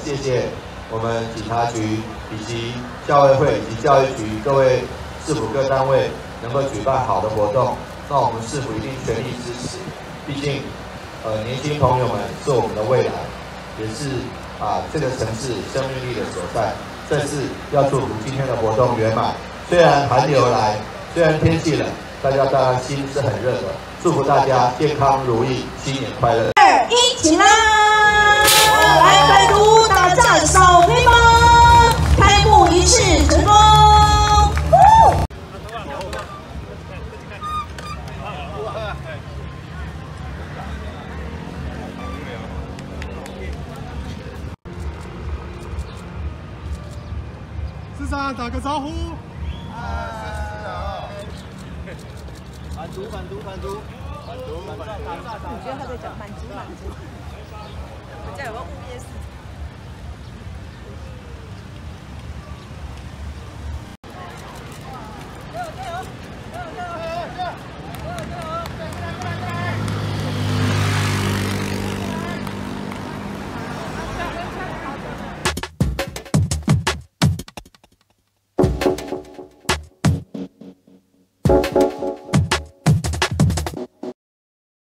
谢谢我们警察局以及教委会以及教育局各位市府各单位能够举办好的活动，那我们市府一定全力支持。毕竟，年轻朋友们是我们的未来，也是这个城市生命力的所在。再次要祝福今天的活动圆满。虽然寒流来，虽然天气冷，大家当然心是很热的。祝福大家健康如意，新年快乐！ 一起啦！来拜读打架扫黑帮，开幕仪式成功。 市长打个招呼。 反毒！ 我觉得他在讲满足。我家有个物业市。